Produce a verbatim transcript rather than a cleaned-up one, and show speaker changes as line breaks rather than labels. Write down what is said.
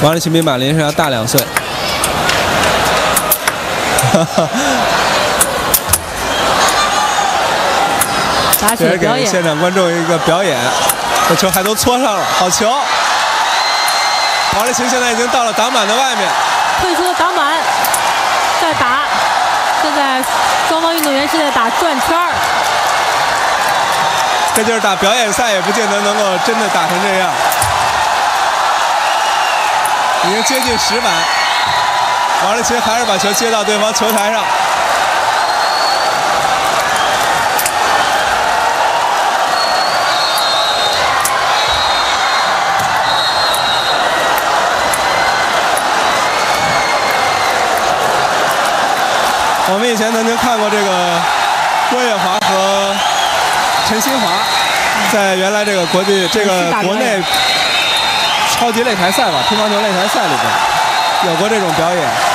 王励勤比马林是要大两岁。
打
这是给现场观众一个表演，这球还都搓上了，好球！王励勤现在已经到了挡板的外面，
退出了挡板，再打。现在双方运动员是在打转圈儿，
这就是打表演赛，也不见得能够真的打成这样。已经接近十板，王励勤还是把球接到对方球台上。我们以前曾经看过这个郭跃华和陈新华在原来这个国际这个国内超级擂台赛吧，乒乓球擂台赛里边有过这种表演。